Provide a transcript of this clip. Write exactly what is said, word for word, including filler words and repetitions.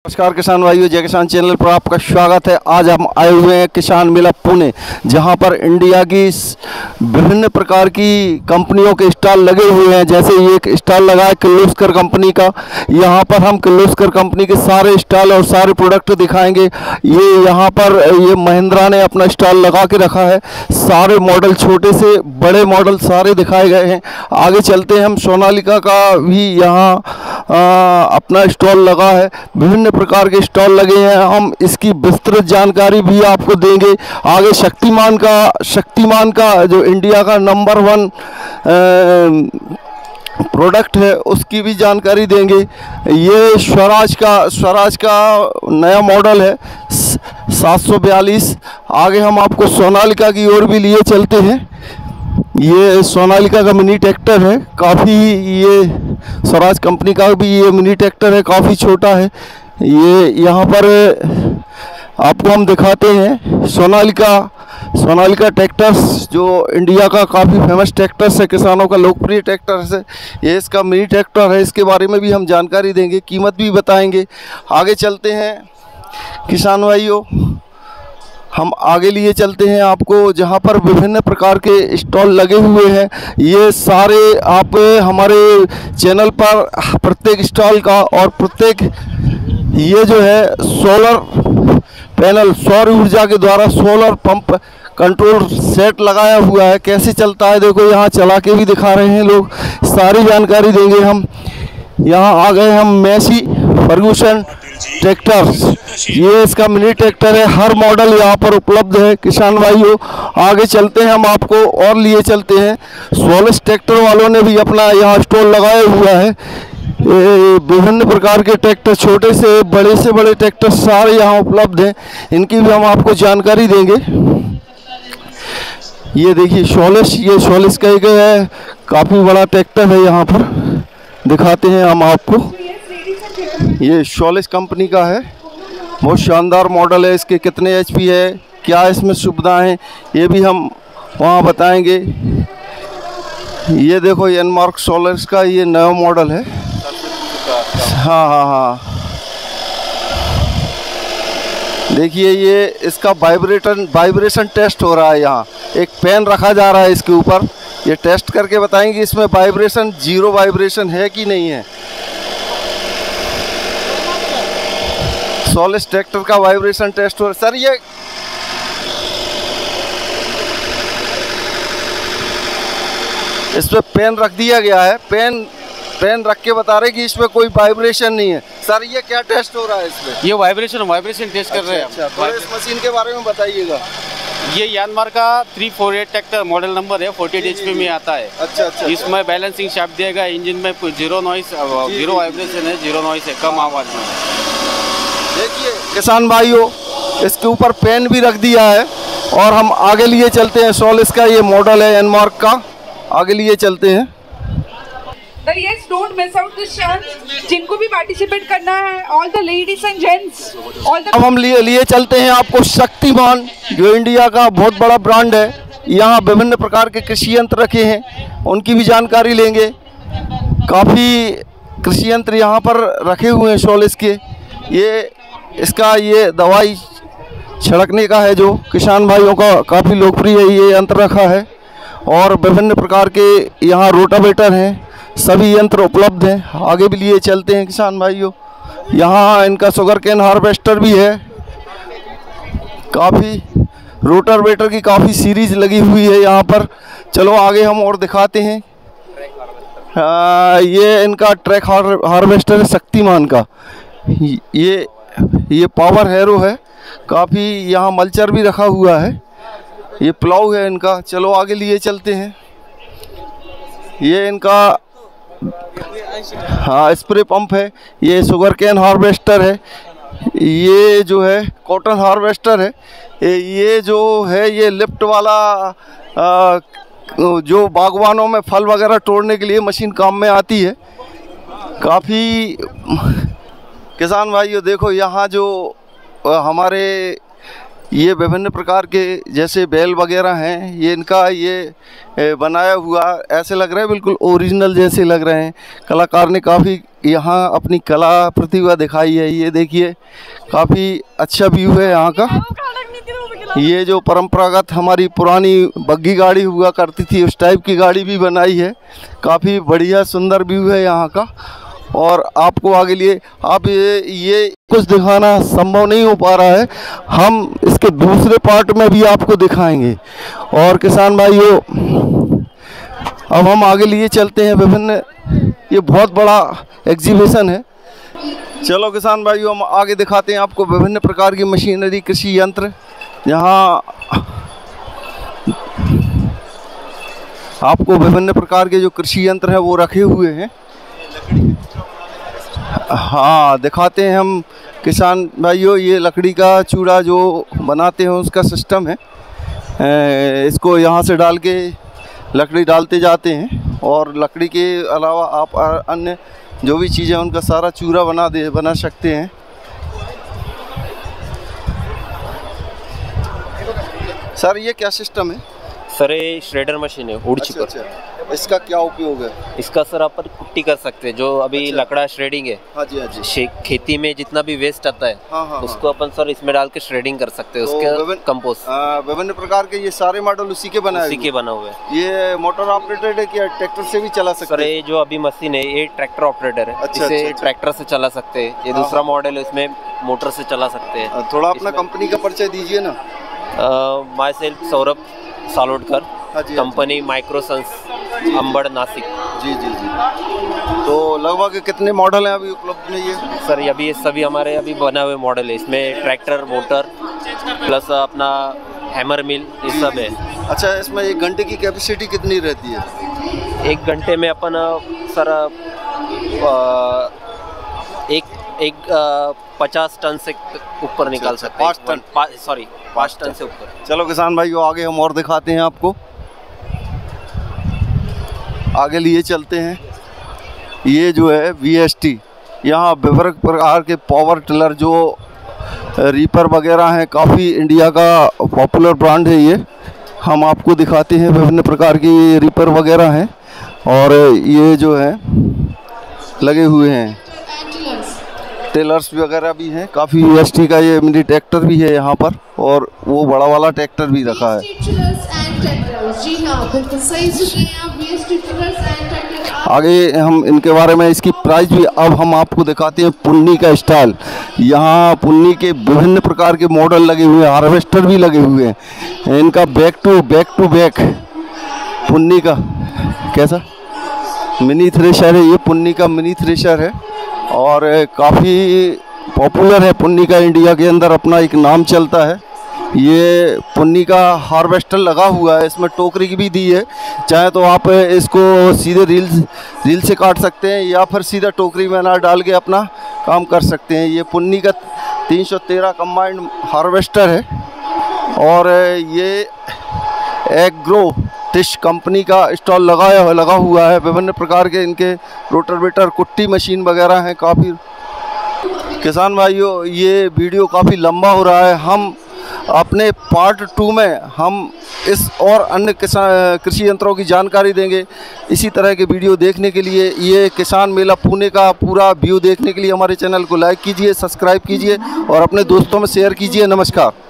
नमस्कार किसान भाइयों, जय किसान चैनल पर आपका स्वागत है। आज हम आए हुए हैं किसान मेला पुणे, जहां पर इंडिया की विभिन्न प्रकार की कंपनियों के स्टॉल लगे हुए हैं। जैसे ये एक स्टॉल लगा है किर्लोस्कर कंपनी का। यहां पर हम किर्लोस्कर कंपनी के सारे स्टॉल और सारे प्रोडक्ट दिखाएंगे। ये यहां पर ये महिंद्रा ने अपना स्टॉल लगा के रखा है। सारे मॉडल, छोटे से बड़े मॉडल सारे दिखाए गए हैं। आगे चलते हैं हम। सोनालिका का भी यहाँ अपना स्टॉल लगा है। विभिन्न प्रकार के स्टॉल लगे हैं। हम इसकी विस्तृत जानकारी भी आपको देंगे। आगे शक्तिमान का शक्तिमान का जो इंडिया का नंबर वन प्रोडक्ट है उसकी भी जानकारी देंगे। ये स्वराज का स्वराज का नया मॉडल है सात सौ बयालीस। आगे हम आपको सोनालिका की ओर भी लिए चलते हैं। ये सोनालिका का मिनी ट्रैक्टर है। काफ़ी ये स्वराज कंपनी का भी ये मिनी ट्रैक्टर है, काफ़ी छोटा है। ये यहाँ पर आपको हम दिखाते हैं सोनालिका सोनालिका ट्रैक्टर्स, जो इंडिया का काफ़ी फेमस ट्रैक्टर्स है, किसानों का लोकप्रिय ट्रैक्टर्स है। ये इसका मिनी ट्रैक्टर है, इसके बारे में भी हम जानकारी देंगे, कीमत भी बताएंगे। आगे चलते हैं किसान भाइयों, हम आगे लिए चलते हैं आपको, जहां पर विभिन्न प्रकार के स्टॉल लगे हुए हैं। ये सारे आप हमारे चैनल पर प्रत्येक स्टॉल का और प्रत्येक ये जो है सोलर पैनल, सौर ऊर्जा के द्वारा सोलर पंप कंट्रोल सेट लगाया हुआ है। कैसे चलता है देखो, यहाँ चला के भी दिखा रहे हैं लोग। सारी जानकारी देंगे हम। यहाँ आ गए हम मैसी फर्गूसन ट्रैक्टर्स। ये इसका मिनी ट्रैक्टर है। हर मॉडल यहाँ पर उपलब्ध है किसान भाइयों। आगे चलते हैं हम आपको और लिए चलते हैं। सोलिस ट्रैक्टर वालों ने भी अपना यहाँ स्टॉल लगाया हुआ है। विभिन्न प्रकार के ट्रैक्टर, छोटे से बड़े से बड़े ट्रैक्टर सारे यहाँ उपलब्ध हैं। इनकी भी हम आपको जानकारी देंगे। ये देखिए सोलिस, ये सोलिस का एक है, काफ़ी बड़ा ट्रैक्टर है। यहाँ पर दिखाते हैं हम आपको। ये सोलिस कंपनी का है, बहुत शानदार मॉडल है। इसके कितने एचपी है, क्या इसमें सुविधाएं हैं, ये भी हम वहाँ बताएंगे। ये देखो एनमार्क सोलिस का ये नया मॉडल है। हाँ हाँ हाँ देखिए, ये इसका वाइब्रेशन वाइब्रेशन टेस्ट हो रहा है। यहाँ एक पेन रखा जा रहा है इसके ऊपर। ये टेस्ट करके बताएंगे इसमें वाइब्रेशन, जीरो वाइब्रेशन है कि नहीं है। सोलिस ट्रैक्टर का वाइब्रेशन टेस्ट हो सर। ये इस पे पेन रख दिया गया है। पेन पेन रख के बता रहे कि इसमें कोई वाइब्रेशन नहीं है। सर ये क्या टेस्ट हो रहा है इसमें? ये वाइब्रेशन वाइब्रेशन टेस्ट कर रहे हैं। अच्छा, तो इस मशीन के बारे में बताइएगा। ये यानमार का three four eight tractor model number है, फोर्टी एट एचपी में आता है। अच्छा अच्छा। इसमें बैलेंसिंग शाफ्ट दिएगा। इंजन में जीरो नॉइस, जीरो वाइब्रेशन है, जीरो नॉइस है, कम आवाज में। देखिए किसान भाइयों, इसके ऊपर पेन भी रख दिया है। और हम आगे लिए चलते हैं। सोलिस का ये मॉडल है एनमार्क का। आगे लिए चलते हैं। Yes, don't miss out this chance. जिनको भी पार्टिसिपेट करना है, all the ladies and gents, all the... अब हम लिए लिए चलते हैं आपको शक्तिमान, जो इंडिया का बहुत बड़ा ब्रांड है। यहाँ विभिन्न प्रकार के कृषि यंत्र रखे हैं, उनकी भी जानकारी लेंगे। काफ़ी कृषि यंत्र यहाँ पर रखे हुए हैं सोलिस के। ये इसका ये दवाई छिड़कने का है, जो किसान भाइयों का काफ़ी लोकप्रिय है। ये यंत्र रखा है। और विभिन्न प्रकार के यहाँ रोटावेटर हैं, सभी यंत्र उपलब्ध हैं। आगे भी लिए चलते हैं किसान भाइयों। यहाँ इनका शुगर केन हार्वेस्टर भी है। काफ़ी रोटावेटर की काफ़ी सीरीज लगी हुई है यहाँ पर। चलो आगे हम और दिखाते हैं। आ, ये इनका ट्रैक हार, हार्वेस्टर है शक्तिमान का। ये ये पावर हैरो है। काफ़ी यहाँ मल्चर भी रखा हुआ है। ये प्लाऊ है इनका। चलो आगे लिए चलते हैं। ये इनका हाँ स्प्रे पंप है। ये शुगर केन हार्वेस्टर है। ये जो है कॉटन हार्वेस्टर है। ये जो है ये लिफ्ट वाला आ, जो बागवानों में फल वगैरह तोड़ने के लिए मशीन काम में आती है। काफ़ी किसान भाइयों देखो, यहाँ जो हमारे ये विभिन्न प्रकार के जैसे बैल वगैरह हैं, ये इनका ये बनाया हुआ ऐसे लग रहा है बिल्कुल ओरिजिनल जैसे लग रहे हैं। कलाकार ने काफ़ी यहाँ अपनी कला प्रतिभा दिखाई है। ये देखिए काफ़ी अच्छा व्यू है यहाँ का। ये जो परंपरागत हमारी पुरानी बग्गी गाड़ी हुआ करती थी उस टाइप की गाड़ी भी बनाई है। काफ़ी बढ़िया सुंदर व्यू है यहाँ का। और आपको आगे लिए आप ये ये कुछ दिखाना संभव नहीं हो पा रहा है, हम इसके दूसरे पार्ट में भी आपको दिखाएंगे। और किसान भाइयों अब हम आगे लिए चलते हैं। विभिन्न ये बहुत बड़ा एग्जीबिशन है। चलो किसान भाइयों हम आगे दिखाते हैं आपको विभिन्न प्रकार की मशीनरी, कृषि यंत्र। यहाँ आपको विभिन्न प्रकार के जो कृषि यंत्र है वो रखे हुए हैं। हाँ दिखाते हैं हम किसान भाइयों। ये लकड़ी का चूड़ा जो बनाते हैं उसका सिस्टम है। इसको यहाँ से डाल के लकड़ी डालते जाते हैं और लकड़ी के अलावा आप अन्य जो भी चीज़ें उनका सारा चूड़ा बना दे बना सकते हैं। सर ये क्या सिस्टम है? सर ये श्रेडर मशीन है उड़ अच्छा, अच्छा। इसका क्या उपयोग है? इसका सर अपन कुट्टी कर सकते हैं जो अभी अच्छा। लकड़ा श्रेडिंग है। हाँ जी हाँ जी। खेती में जितना भी वेस्ट आता है हाँ, हाँ, उसको अपन सर इसमें डाल के श्रेडिंग कर सकते हैं। तो उसके कंपोस्ट विभिन्न प्रकार के ये सारे मॉडल उसी के बनाए उसी के बना हुए हैं। ये मोटर ऑपरेटेड है कि ट्रैक्टर से भी चला सकते सर ये जो अभी मशीन है ये ट्रैक्टर ऑपरेटर है। अच्छा, इसे अच्छा। ट्रैक्टर से चला सकते हैं। ये दूसरा मॉडल है इसमें मोटर से चला सकते हैं। थोड़ा अपना कंपनी का परिचय दीजिए ना। माई सेल्फ सौरभ सालोडकर, हाँ जी, कंपनी माइक्रोसंस अंबड़ नासिक। जी जी जी। तो लगभग कितने मॉडल हैं अभी उपलब्ध में ये? सर अभी ये सभी हमारे अभी बना हुए मॉडल है। इसमें ट्रैक्टर, मोटर प्लस अपना हैमर मिल ये सब है। अच्छा इसमें एक घंटे की कैपेसिटी कितनी रहती है? एक घंटे में अपन सर एक एक पचास टन से ऊपर निकाल सकते हैं। पाँच टन सॉरी पाँच टन से ऊपर। चलो किसान भाइयों आगे हम और दिखाते हैं आपको। आगे लिए चलते हैं। ये जो है वी एस टी, यहाँ विभिन्न प्रकार के पावर टिलर जो रीपर वगैरह हैं, काफ़ी इंडिया का पॉपुलर ब्रांड है। ये हम आपको दिखाते हैं विभिन्न प्रकार की रीपर वगैरह हैं और ये जो है लगे हुए हैं टेलर्स वगैरह भी हैं। काफ़ी वी एस टी का ये मिनी ट्रैक्टर भी है यहाँ पर और वो बड़ा वाला ट्रैक्टर भी रखा है। आगे हम इनके बारे में इसकी प्राइस भी अब हम आपको दिखाते हैं। पुन्नी का स्टाइल, यहाँ पुन्नी के विभिन्न प्रकार के मॉडल लगे हुए हैं, हार्वेस्टर भी लगे हुए हैं। इनका back to back to back पुन्नी का कैसा मिनी थ्रेशर है। ये पुन्नी का मिनी थ्रेशर है और काफ़ी पॉपुलर है। पुन्नी का इंडिया के अंदर अपना एक नाम चलता है। ये पुन्नी का हार्वेस्टर लगा हुआ है, इसमें टोकरी की भी दी है। चाहे तो आप इसको सीधे रील रील से काट सकते हैं या फिर सीधा टोकरी में ना डाल के अपना काम कर सकते हैं। ये पुन्नी का तीन सौ तेरह कंबाइंड हार्वेस्टर है और ये एग्रो टिश कंपनी का स्टॉल लगाया लगा हुआ है। विभिन्न प्रकार के इनके रोटावेटर, कुट्टी मशीन वगैरह हैं काफ़ी। किसान भाइयों ये वीडियो काफ़ी लंबा हो रहा है। हम अपने पार्ट टू में हम इस और अन्य किसान कृषि यंत्रों की जानकारी देंगे। इसी तरह के वीडियो देखने के लिए, ये किसान मेला पुणे का पूरा व्यू देखने के लिए हमारे चैनल को लाइक कीजिए, सब्सक्राइब कीजिए और अपने दोस्तों में शेयर कीजिए। नमस्कार।